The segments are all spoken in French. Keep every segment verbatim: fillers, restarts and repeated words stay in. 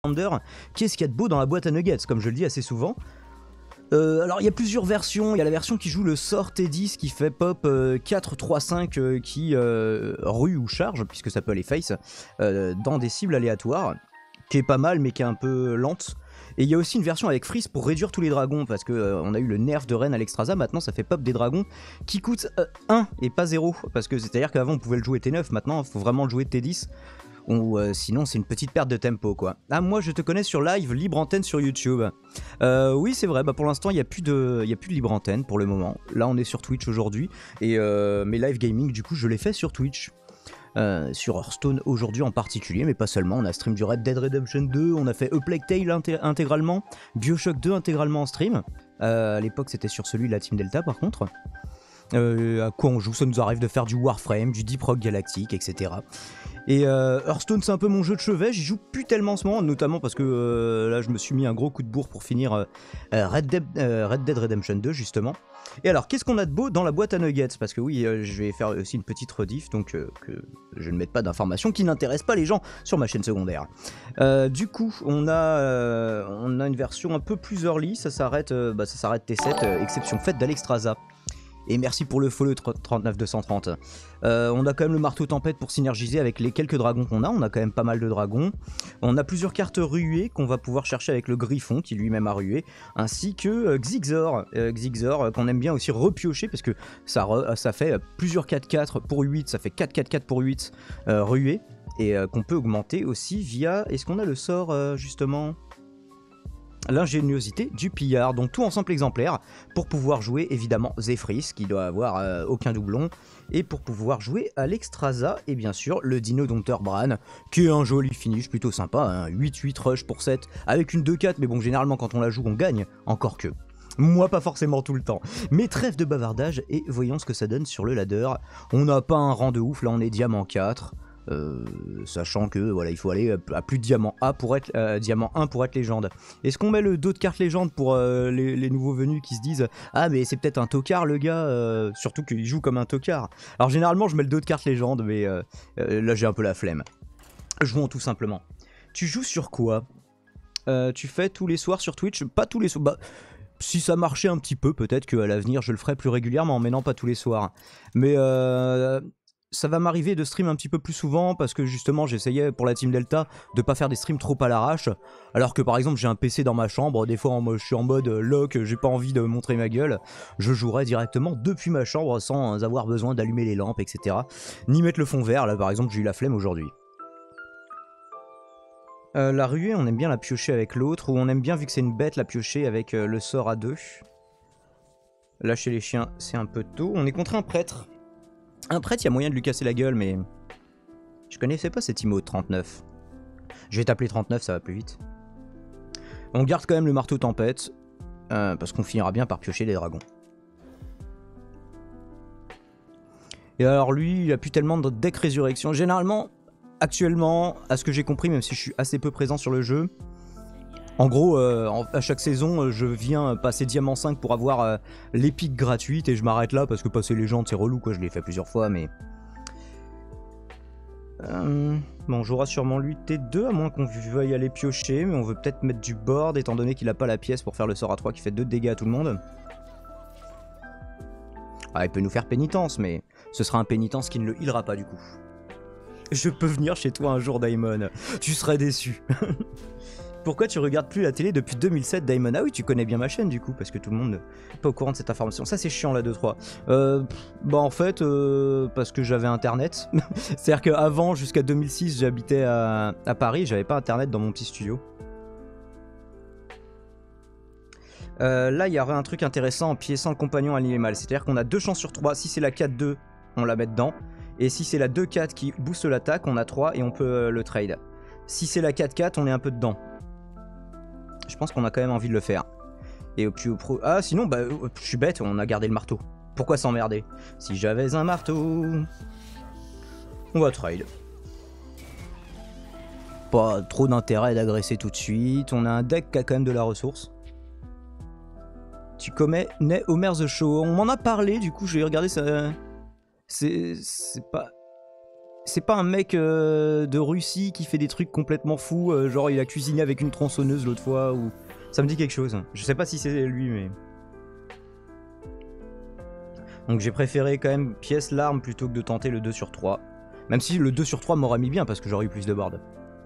Qu'est-ce qu'il y a de beau dans la boîte à nuggets, comme je le dis assez souvent. Euh, alors il y a plusieurs versions, il y a la version qui joue le sort T dix qui fait pop euh, quatre, trois, cinq euh, qui euh, rue ou charge, puisque ça peut aller face, euh, dans des cibles aléatoires, qui est pas mal mais qui est un peu lente. Et il y a aussi une version avec freeze pour réduire tous les dragons, parce que euh, on a eu le nerf de Ren à l'Extrasa, maintenant ça fait pop des dragons qui coûtent euh, un et pas zéro, parce que c'est à dire qu'avant on pouvait le jouer T neuf, maintenant il faut vraiment le jouer T dix. Ou euh, sinon c'est une petite perte de tempo quoi. Ah moi je te connais sur live, libre antenne sur YouTube. Euh, oui c'est vrai, bah pour l'instant il n'y a, a plus de libre antenne pour le moment. Là on est sur Twitch aujourd'hui et euh, mes live gaming du coup je les fais sur Twitch. Euh, sur Hearthstone aujourd'hui en particulier, mais pas seulement. On a stream du Red Dead Redemption deux, on a fait A Plague Tale inté intégralement, Bioshock deux intégralement en stream. Euh, à l'époque c'était sur celui de la Team Delta par contre. Euh, à quoi on joue, ça nous arrive de faire du Warframe, du Deep Rock Galactic, et cetera. Et euh, Hearthstone c'est un peu mon jeu de chevet, j'y joue plus tellement en ce moment, notamment parce que euh, là je me suis mis un gros coup de bourre pour finir euh, Red, Dead, euh, Red Dead Redemption deux justement. Et alors qu'est-ce qu'on a de beau dans la boîte à nuggets? Parce que oui, euh, je vais faire aussi une petite rediff, donc euh, que je ne mette pas d'informations qui n'intéressent pas les gens sur ma chaîne secondaire. Euh, du coup, on a, euh, on a une version un peu plus early, ça s'arrête euh, bah, ça s'arrête T sept, euh, exception faite d'Alexstrasza. Et merci pour le follow trente-neuf deux cent trente. Euh, on a quand même le marteau tempête pour synergiser avec les quelques dragons qu'on a. On a quand même pas mal de dragons. On a plusieurs cartes ruées qu'on va pouvoir chercher avec le griffon qui lui-même a rué. Ainsi que euh, Xixor, euh, Xixor euh, qu'on aime bien aussi repiocher parce que ça, re, ça fait plusieurs quatre quatre pour huit. Ça fait quatre quatre quatre pour huit euh, ruées. Et euh, qu'on peut augmenter aussi via... Est-ce qu'on a le sort euh, justement ? L'ingéniosité du pillard, donc tout en simple exemplaire, pour pouvoir jouer évidemment Zephrys, qui doit avoir euh, aucun doublon, et pour pouvoir jouer Alexstrasza, et bien sûr le Dino Dompteur Bran, qui est un joli finish plutôt sympa, hein, huit huit rush pour sept, avec une deux quatre, mais bon généralement quand on la joue on gagne, encore que. Moi pas forcément tout le temps, mais trêve de bavardage, et voyons ce que ça donne sur le ladder. On n'a pas un rang de ouf, là on est diamant quatre, Euh, sachant que voilà il faut aller à plus de diamant A pour être euh, diamant un pour être légende. Est-ce qu'on met le dos de carte légende pour euh, les, les nouveaux venus qui se disent ah mais c'est peut-être un tocard le gars, euh, surtout qu'il joue comme un tocard. Alors généralement je mets le dos de carte légende, mais euh, euh, là j'ai un peu la flemme. Jouons tout simplement. Tu joues sur quoi? euh, Tu fais tous les soirs sur Twitch? Pas tous les soirs, bah si ça marchait un petit peu peut-être qu'à l'avenir je le ferai plus régulièrement, mais non pas tous les soirs. Mais euh ça va m'arriver de stream un petit peu plus souvent parce que justement j'essayais pour la Team Delta de pas faire des streams trop à l'arrache, alors que par exemple j'ai un P C dans ma chambre, des fois en, je suis en mode lock, j'ai pas envie de montrer ma gueule, je jouerais directement depuis ma chambre sans avoir besoin d'allumer les lampes, et cetera. Ni mettre le fond vert, là par exemple j'ai eu la flemme aujourd'hui. Euh, la ruée on aime bien la piocher avec l'autre, ou on aime bien vu que c'est une bête la piocher avec euh, le sort à deux. Là chez les chiens c'est un peu tôt, on est contre un prêtre. Un prêtre, il y a moyen de lui casser la gueule, mais je connaissais pas cet emote trente-neuf. Je vais t'appeler trente-neuf, ça va plus vite. On garde quand même le marteau tempête, euh, parce qu'on finira bien par piocher les dragons. Et alors lui, il a plus tellement de deck résurrection. Généralement, actuellement, à ce que j'ai compris, même si je suis assez peu présent sur le jeu, en gros, euh, à chaque saison, je viens passer diamant cinq pour avoir euh, l'épique gratuite et je m'arrête là parce que passer légende c'est relou quoi, je l'ai fait plusieurs fois mais... Euh, bon, on jouera sûrement lui T deux à moins qu'on veuille aller piocher, mais on veut peut-être mettre du board étant donné qu'il a pas la pièce pour faire le sort à trois qui fait deux de dégâts à tout le monde. Ah, il peut nous faire pénitence, mais ce sera un pénitence qui ne le healera pas du coup. Je peux venir chez toi un jour Daimon, tu serais déçu. Pourquoi tu regardes plus la télé depuis deux mille sept, Daimon? Ah oui, tu connais bien ma chaîne du coup, parce que tout le monde n'est pas au courant de cette information. Ça c'est chiant là, deux trois. Euh, bah en fait, euh, parce que j'avais internet. C'est-à-dire qu'avant, jusqu'à deux mille six, j'habitais à, à Paris, j'avais pas internet dans mon petit studio. Euh, là, il y aurait un truc intéressant en piéçant le compagnon allié mal. C'est-à-dire qu'on a deux chances sur trois. Si c'est la quatre deux, on la met dedans. Et si c'est la deux quatre qui booste l'attaque, on a trois et on peut euh, le trade. Si c'est la quatre quatre, on est un peu dedans. Je pense qu'on a quand même envie de le faire. Et au plus au pro... Ah sinon, bah, je suis bête, on a gardé le marteau. Pourquoi s'emmerder? Si j'avais un marteau... On va trade. Pas trop d'intérêt d'agresser tout de suite. On a un deck qui a quand même de la ressource. Tu commets Ney Homer the Show. On m'en a parlé, du coup j'ai regardé ça... C'est... C'est pas... c'est pas un mec euh, de Russie qui fait des trucs complètement fous, euh, genre il a cuisiné avec une tronçonneuse l'autre fois, ou... Ça me dit quelque chose. Je sais pas si c'est lui, mais... Donc j'ai préféré quand même pièce l'arme plutôt que de tenter le deux sur trois. Même si le deux sur trois m'aurait mis bien parce que j'aurais eu plus de board.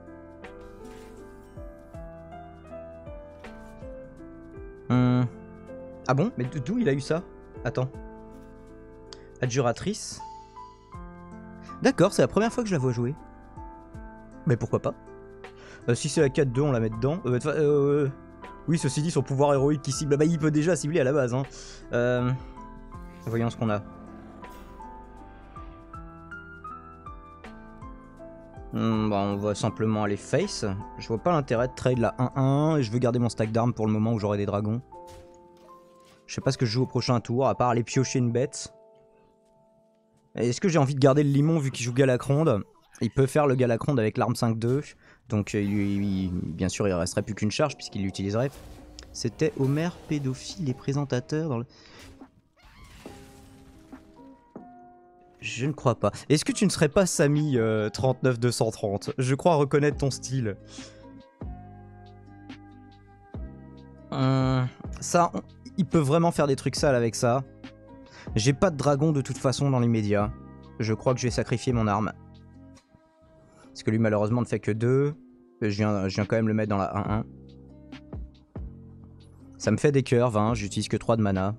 Hum... Ah bon? Mais d'où il a eu ça? Attends. Adjuratrice. D'accord, c'est la première fois que je la vois jouer. Mais pourquoi pas? euh, Si c'est la quatre deux, on la met dedans. Euh, euh, oui, ceci dit, son pouvoir héroïque qui cible... Bah, il peut déjà cibler à la base. Hein. Euh, voyons ce qu'on a. Hmm, bah, on va simplement aller face. Je vois pas l'intérêt de trade la un un. Et je veux garder mon stack d'armes pour le moment où j'aurai des dragons. Je sais pas ce que je joue au prochain tour, à part aller piocher une bête. Est-ce que j'ai envie de garder le limon vu qu'il joue Galacronde? Il peut faire le Galacronde avec l'arme cinq deux. Donc il, il, bien sûr il resterait plus qu'une charge puisqu'il l'utiliserait. C'était Homer pédophile et présentateur dans le... Je ne crois pas. Est-ce que tu ne serais pas Samy euh, trente-neuf deux cent trente? Je crois reconnaître ton style. Hum, ça, on... il peut vraiment faire des trucs sales avec ça. J'ai pas de dragon de toute façon dans les médias. Je crois que je vais sacrifier mon arme. Parce que lui malheureusement ne fait que deux. Je viens, je viens quand même le mettre dans la un un. Ça me fait des curves, hein. J'utilise que trois de mana.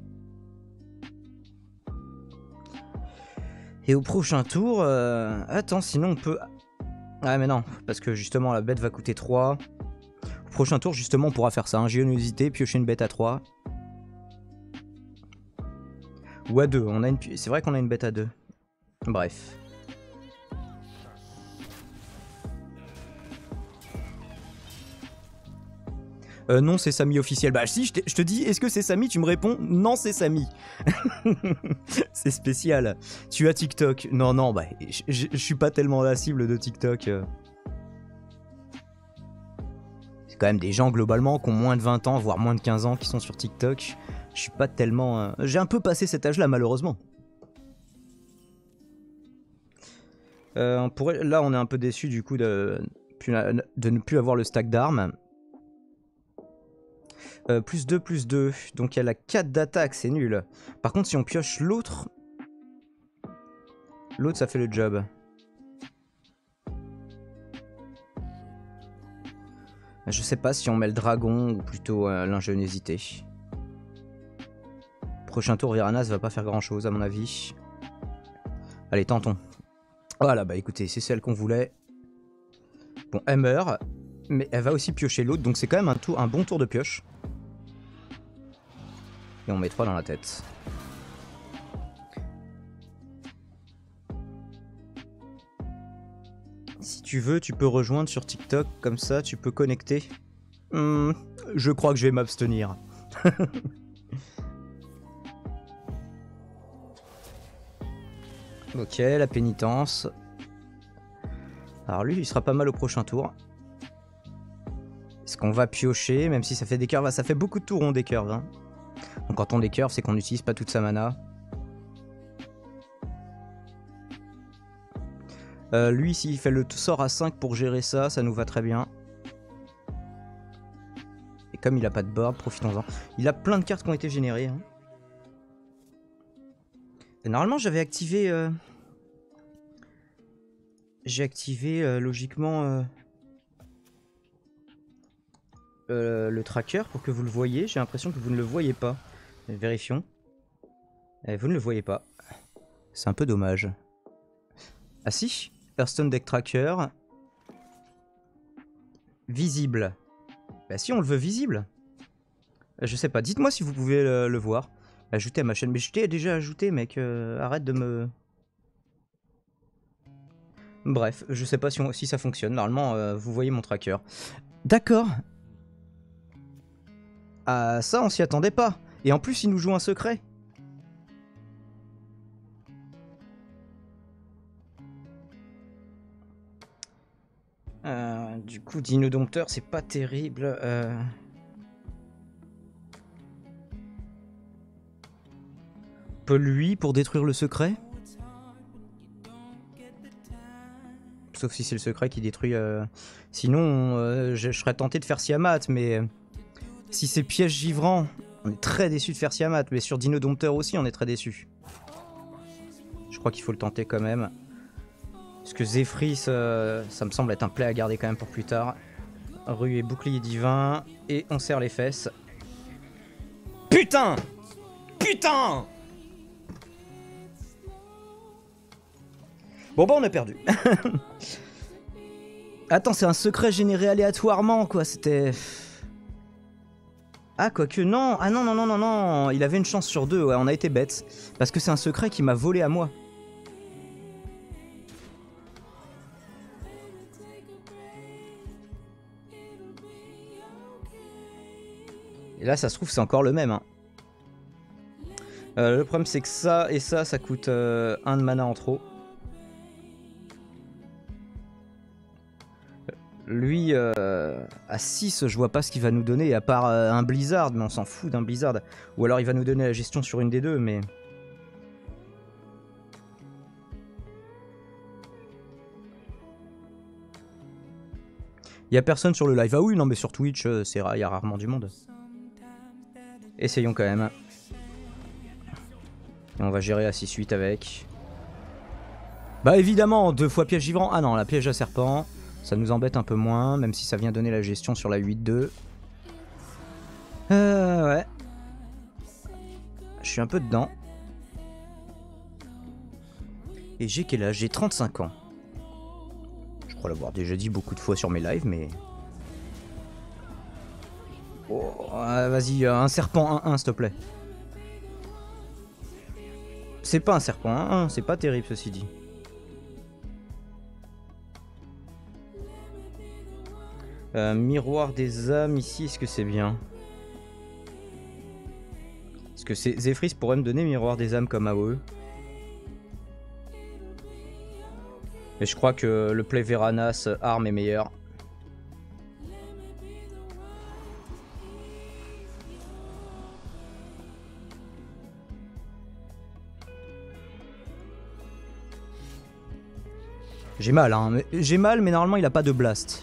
Et au prochain tour... Euh... Attends, sinon on peut... Ah mais non, parce que justement la bête va coûter trois. Au prochain tour justement on pourra faire ça. Ingéniosité, piocher une bête à trois. Ou à deux. On a une... C'est vrai qu'on a une bête à deux. Bref. Euh, non, c'est Samy officiel. Bah si, je, je te dis, est-ce que c'est Samy? Tu me réponds, non, c'est Samy. C'est spécial. Tu as TikTok? Non, non, bah, je, je, je suis pas tellement la cible de TikTok. C'est quand même des gens, globalement, qui ont moins de vingt ans, voire moins de quinze ans, qui sont sur TikTok. Je suis pas tellement... Euh... J'ai un peu passé cet âge-là, malheureusement. Euh, on pourrait... Là, on est un peu déçu, du coup, de, de ne plus avoir le stack d'armes. Euh, plus deux, plus deux. Donc elle a quatre d'attaque, c'est nul. Par contre, si on pioche l'autre... L'autre, ça fait le job. Je sais pas si on met le dragon ou plutôt euh, l'ingéniosité. Prochain tour, Viranas va pas faire grand chose à mon avis. Allez, tentons. Voilà, bah écoutez, c'est celle qu'on voulait. Bon, elle meurt. Mais elle va aussi piocher l'autre, donc c'est quand même un, tour, un bon tour de pioche. Et on met trois dans la tête. Si tu veux, tu peux rejoindre sur TikTok, comme ça tu peux connecter. Hmm, je crois que je vais m'abstenir. Ok, la pénitence. Alors lui, il sera pas mal au prochain tour. Est-ce qu'on va piocher, même si ça fait des curves? Ça fait beaucoup de tours on des curves. Hein. Donc quand on des curves, c'est qu'on n'utilise pas toute sa mana. Euh, lui, s'il fait le sort à cinq pour gérer ça, ça nous va très bien. Et comme il a pas de board, profitons-en. Il a plein de cartes qui ont été générées. Hein. Et normalement, j'avais activé... Euh... J'ai activé, euh, logiquement... Euh... Euh, le tracker pour que vous le voyez. J'ai l'impression que vous ne le voyez pas. Vérifions. Et vous ne le voyez pas. C'est un peu dommage. Ah si, Hearthstone Deck Tracker. Visible. Bah si, on le veut visible. Je sais pas, dites-moi si vous pouvez le, le voir. Ajouter à ma chaîne. Mais je t'ai déjà ajouté, mec. Euh, arrête de me... Bref, je sais pas si, on, si ça fonctionne. Normalement, euh, vous voyez mon tracker. D'accord. Ah, ça, on s'y attendait pas. Et en plus, il nous joue un secret. Euh, du coup, Dino Dompteur, c'est pas terrible. Euh... On peut lui pour détruire le secret. Sauf si c'est le secret qui détruit... Euh... Sinon, euh, je, je serais tenté de faire Siamat, mais... Si c'est piège givrant, on est très déçu de faire Siamat. Mais sur Dino Dompteur aussi, on est très déçu. Je crois qu'il faut le tenter quand même. Parce que Zephrys, euh, ça me semble être un play à garder quand même pour plus tard. Rue et bouclier divin. Et on serre les fesses. Putain! Putain! Bon bah on a perdu. Attends, c'est un secret généré aléatoirement quoi, c'était... Ah quoique non, ah non non non non non, il avait une chance sur deux, ouais, on a été bêtes. Parce que c'est un secret qui m'a volé à moi. Et là ça se trouve c'est encore le même hein. Euh, le problème c'est que ça et ça, ça coûte euh, un de mana en trop. Lui, euh, à six, je vois pas ce qu'il va nous donner, à part euh, un Blizzard, mais on s'en fout d'un Blizzard. Ou alors il va nous donner la gestion sur une des deux, mais... Il y a personne sur le live. Ah oui, non mais sur Twitch, euh, c'est rare, il y a rarement du monde. Essayons quand même. Et on va gérer à six huit avec. Bah évidemment, deux fois piège givrant. Ah non, la piège à serpent. Ça nous embête un peu moins, même si ça vient donner la gestion sur la huit deux. Euh, ouais. Je suis un peu dedans. Et j'ai quel âge? J'ai trente-cinq ans. Je crois l'avoir déjà dit beaucoup de fois sur mes lives, mais... Oh, euh, vas-y, euh, un serpent un un, s'il te plaît. C'est pas un serpent un un, c'est pas terrible ceci dit. Euh, miroir des âmes ici, est-ce que c'est bien? Est-ce que c'est Zephrys pourrait me donner miroir des âmes comme A O E? Mais je crois que le play Veranas arme est meilleur. J'ai mal, hein. J'ai mal, mais normalement il a pas de blast.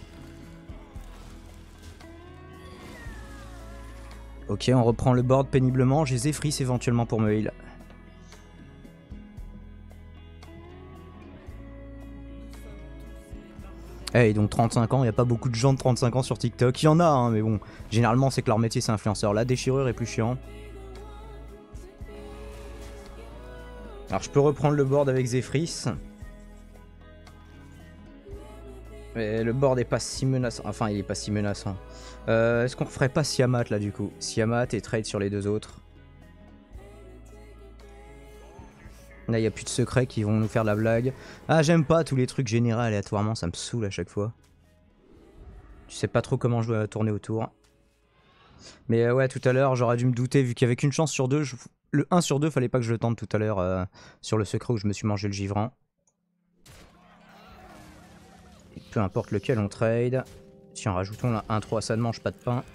Ok, on reprend le board péniblement. J'ai Zephrys éventuellement pour me heal. Eh, hey, donc trente-cinq ans, il n'y a pas beaucoup de gens de trente-cinq ans sur TikTok. Il y en a, hein, mais bon, généralement c'est que leur métier c'est influenceur. La déchirure est plus chiant. Alors je peux reprendre le board avec Zephrys. Mais le board est pas si menaçant. Enfin, il est pas si menaçant. Euh, Est-ce qu'on ferait pas Siamat là du coup? Siamat et trade sur les deux autres. Là, il n'y a plus de secrets qui vont nous faire de la blague. Ah, j'aime pas tous les trucs générés aléatoirement, ça me saoule à chaque fois. Tu sais pas trop comment je dois tourner autour. Mais euh, ouais, tout à l'heure, j'aurais dû me douter, vu qu'il y avait qu'une chance sur deux. Je... Le un sur deux, fallait pas que je le tente tout à l'heure euh, sur le secret où je me suis mangé le givrant. Et peu importe lequel on trade. Tiens, rajoutons là un trois, ça ne mange pas de pain.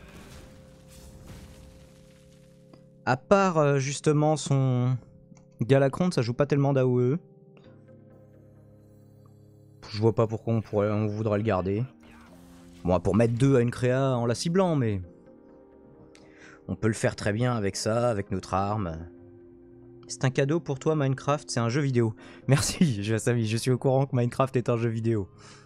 À part euh, justement son Galacron, ça joue pas tellement d'A O E. Je vois pas pourquoi on, pourrait, on voudrait le garder. Bon, pour mettre deux à une créa en la ciblant, mais... On peut le faire très bien avec ça, avec notre arme. C'est un cadeau pour toi, Minecraft, c'est un jeu vidéo. Merci, je savais, je suis au courant que Minecraft est un jeu vidéo.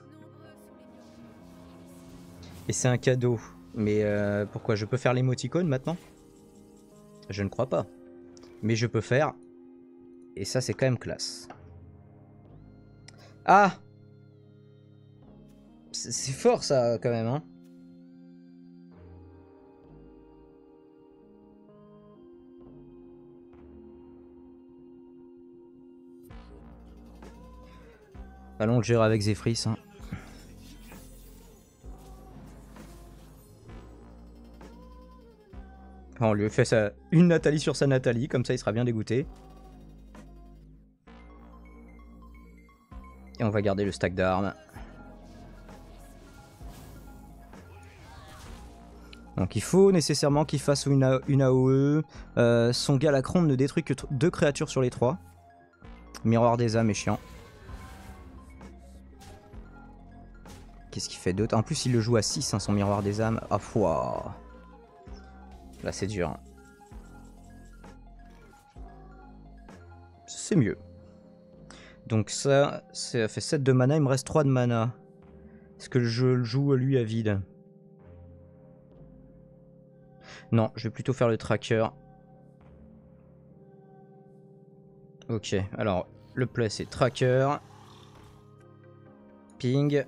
Et c'est un cadeau. Mais euh, pourquoi? Je peux faire l'émoticône maintenant? Je ne crois pas. Mais je peux faire. Et ça, c'est quand même classe. Ah! C'est fort ça, quand même, hein. Allons le gérer avec Zephrys, hein. On lui fait ça, une Nathalie sur sa Nathalie, comme ça il sera bien dégoûté. Et on va garder le stack d'armes. Donc il faut nécessairement qu'il fasse une, une A O E. Euh, son Galacron ne détruit que deux créatures sur les trois. Miroir des âmes est chiant. Qu'est-ce qu'il fait d'autre? En plus, il le joue à six, hein, son miroir des âmes. Ah, pouah. Là, c'est dur. C'est mieux. Donc ça, ça fait sept de mana. Il me reste trois de mana. Est-ce que je le joue, lui, à vide? Non, je vais plutôt faire le tracker. Ok, alors, le play, c'est tracker. Ping.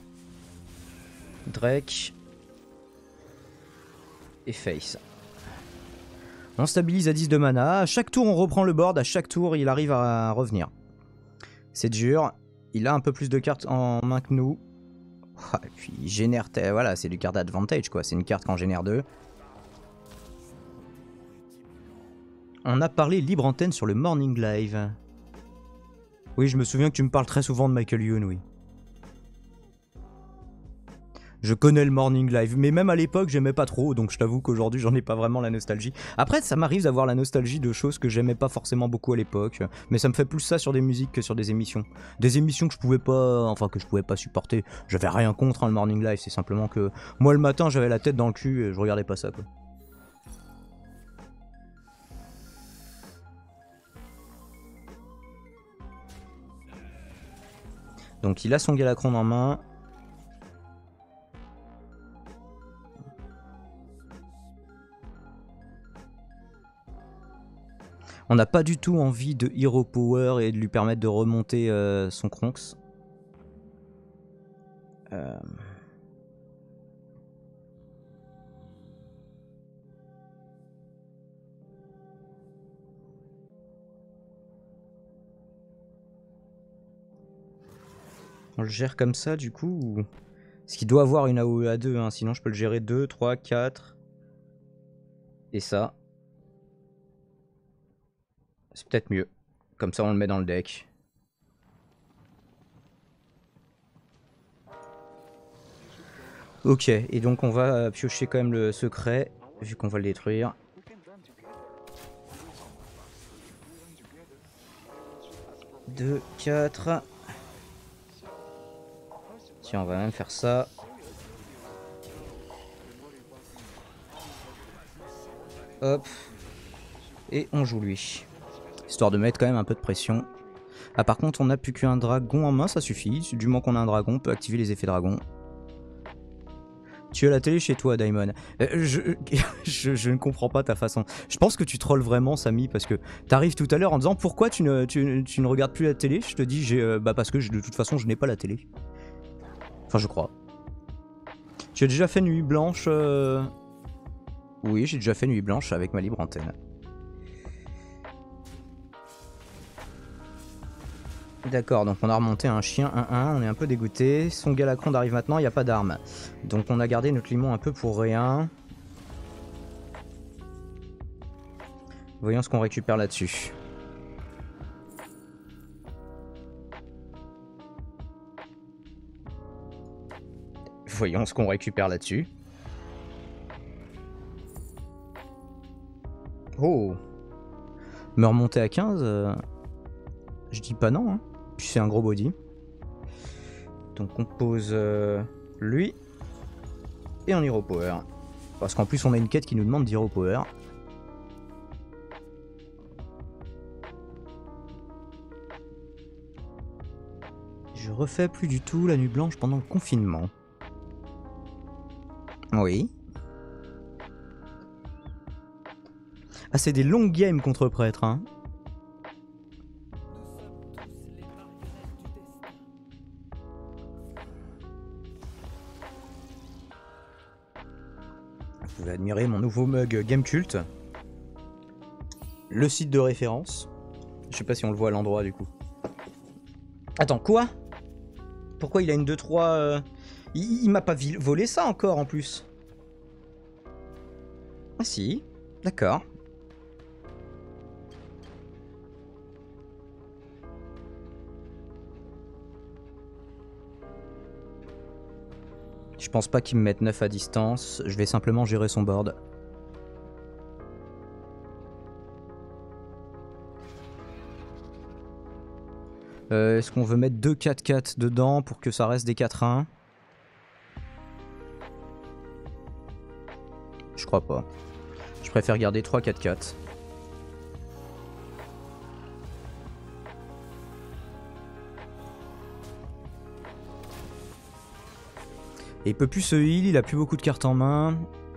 Drake. Et face. On stabilise à dix de mana. À chaque tour, on reprend le board. À chaque tour, il arrive à revenir. C'est dur. Il a un peu plus de cartes en main que nous. Et puis, il génère... Voilà, c'est du card advantage, quoi. C'est une carte qu'en génère deux. On a parlé libre antenne sur le Morning Live. Oui, je me souviens que tu me parles très souvent de Michael Youn, oui. Je connais le Morning Live, mais même à l'époque, j'aimais pas trop, donc je t'avoue qu'aujourd'hui, j'en ai pas vraiment la nostalgie. Après, ça m'arrive d'avoir la nostalgie de choses que j'aimais pas forcément beaucoup à l'époque, mais ça me fait plus ça sur des musiques que sur des émissions. Des émissions que je pouvais pas, enfin que je pouvais pas supporter. J'avais rien contre hein, le Morning Live, c'est simplement que moi le matin, j'avais la tête dans le cul et je regardais pas ça, quoi. Donc il a son Galacron en main. On n'a pas du tout envie de Hero Power et de lui permettre de remonter euh, son Kronx. Euh... On le gère comme ça du coup ou... Parce qu'il doit avoir une A O E à deux, hein, sinon je peux le gérer deux, trois, quatre. Et ça. C'est peut-être mieux. Comme ça on le met dans le deck. Ok, et donc on va piocher quand même le secret, vu qu'on va le détruire. deux, quatre. Tiens, on va même faire ça. Hop. Et on joue lui. Histoire de mettre quand même un peu de pression. Ah par contre on n'a plus qu'un dragon en main, ça suffit. Du moment qu'on a un dragon, on peut activer les effets dragon. Tu as la télé chez toi, Daimon. Euh, je, je, je ne comprends pas ta façon. Je pense que tu trolls vraiment, Samy, parce que t'arrives tout à l'heure en disant pourquoi tu ne, tu, tu ne regardes plus la télé. Je te dis, j'ai, euh, bah parce que je, de toute façon, je n'ai pas la télé. Enfin, je crois. Tu as déjà fait Nuit Blanche euh... Oui, j'ai déjà fait Nuit Blanche avec ma libre antenne. D'accord, donc on a remonté un chien un un, on est un peu dégoûté. Son Galacron arrive maintenant, il n'y a pas d'armes. Donc on a gardé notre limon un peu pour rien. Voyons ce qu'on récupère là-dessus. Voyons ce qu'on récupère là-dessus. Oh. Me remonter à quinze euh... Je dis pas non, hein. Puis c'est un gros body. Donc on pose euh, lui. Et on Hero Power. Parce qu'en plus on a une quête qui nous demande d'Hero Power. Je refais plus du tout la nuit blanche pendant le confinement. Oui. Ah c'est des longues games contre prêtre, hein. Vous pouvez admirer mon nouveau mug Gamecult. Le site de référence. Je sais pas si on le voit à l'endroit du coup. Attends, quoi? Pourquoi il a une deux trois euh... Il, il m'a pas volé ça encore en plus. Ah si, d'accord. Je pense pas qu'il me mette neuf à distance, je vais simplement gérer son board. Euh, Est-ce qu'on veut mettre deux quatre quatre dedans pour que ça reste des quatre un? Je crois pas. Je préfère garder trois quatre quatre. Et il peut plus se heal, il a plus beaucoup de cartes en main.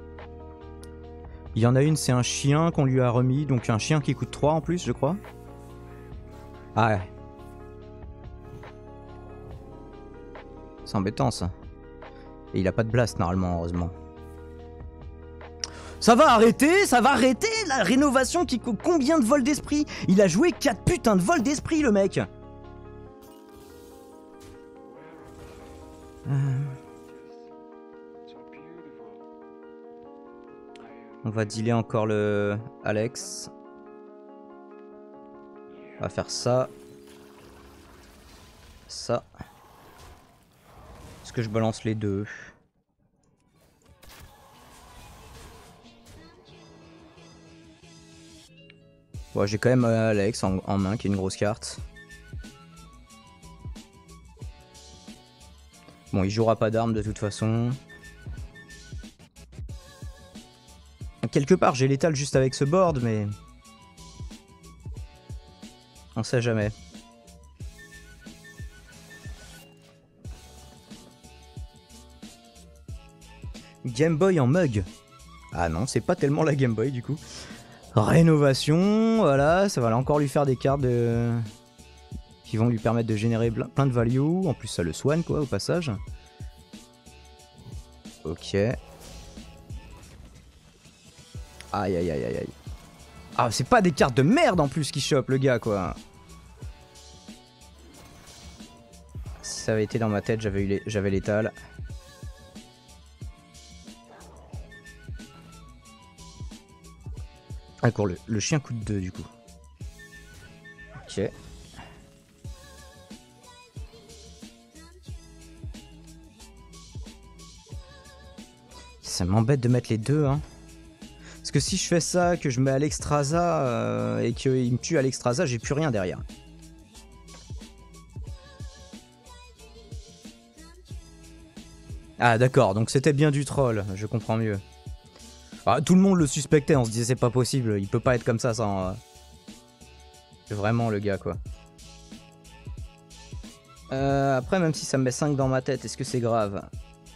Il y en a une, c'est un chien qu'on lui a remis, donc un chien qui coûte trois en plus, je crois. Ah ouais. C'est embêtant ça. Et il a pas de blast normalement, heureusement. Ça va arrêter, ça va arrêter la rénovation qui coûte combien de vols d'esprit? Il a joué quatre putains de vols d'esprit le mec. euh... On va dealer encore le Alex. On va faire ça. Ça. Est-ce que je balance les deux? Bon, j'ai quand même Alex en, en main, qui est une grosse carte. Bon, il jouera pas d'armes de toute façon. Quelque part, j'ai l'étal juste avec ce board, mais... on sait jamais. Game Boy en mug. Ah non, c'est pas tellement la Game Boy du coup. Rénovation, voilà, ça va encore lui faire des cartes de... qui vont lui permettre de générer plein de value. En plus, ça le soigne quoi, au passage. Ok. Aïe aïe aïe aïe aïe. Ah, c'est pas des cartes de merde en plus qu'il chope le gars quoi. Si ça avait été dans ma tête, j'avais eu les... j'avais l'étal. D'accord, le, le chien coûte deux du coup. Ok. Ça m'embête de mettre les deux hein. Parce que si je fais ça, que je mets Alexstrasza euh, et qu'il me tue Alexstrasza, j'ai plus rien derrière. Ah d'accord, donc c'était bien du troll, je comprends mieux. Ah, tout le monde le suspectait, on se disait c'est pas possible, il peut pas être comme ça sans... Euh... Vraiment le gars quoi. Euh, après même si ça me met cinq dans ma tête, est-ce que c'est grave?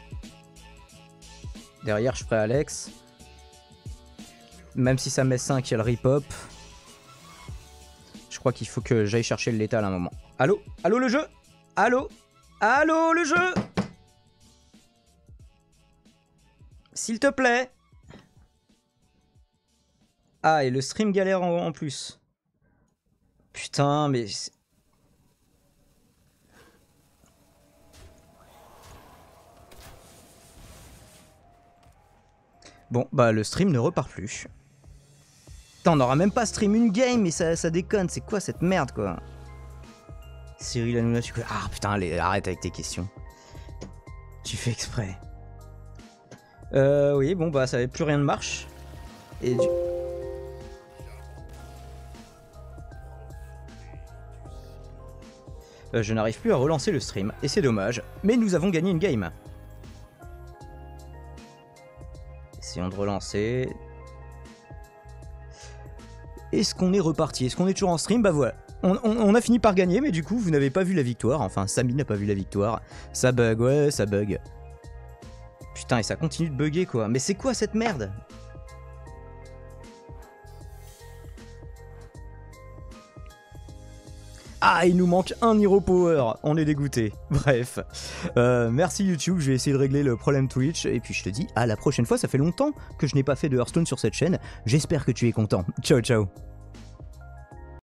Derrière je ferai Alex. Même si ça met cinq, il y a le rip-hop. Je crois qu'il faut que j'aille chercher le létal à un moment. Allô? Allô le jeu? Allô? Allô le jeu? S'il te plaît. Ah, et le stream galère en, en plus. Putain, mais... Bon, bah le stream ne repart plus. Putain, on n'aura même pas stream une game, mais ça, ça déconne. C'est quoi cette merde, quoi? Cyril Hanouna, tu... Ah, putain, allez, arrête avec tes questions. Tu fais exprès. Euh, oui, bon, bah, ça avait plus rien de marche. Et du... Euh, je n'arrive plus à relancer le stream, et c'est dommage. Mais nous avons gagné une game. Essayons de relancer... Est-ce qu'on est reparti? Est-ce qu'on est toujours en stream? Bah voilà. On, on, on a fini par gagner, mais du coup, vous n'avez pas vu la victoire. Enfin, Samy n'a pas vu la victoire. Ça bug, ouais, ça bug. Putain, et ça continue de bugger, quoi. Mais c'est quoi cette merde? Ah, il nous manque un Hero Power. On est dégoûté. Bref. Euh, merci YouTube, je vais essayer de régler le problème Twitch. Et puis je te dis à la prochaine fois. Ça fait longtemps que je n'ai pas fait de Hearthstone sur cette chaîne. J'espère que tu es content. Ciao, ciao.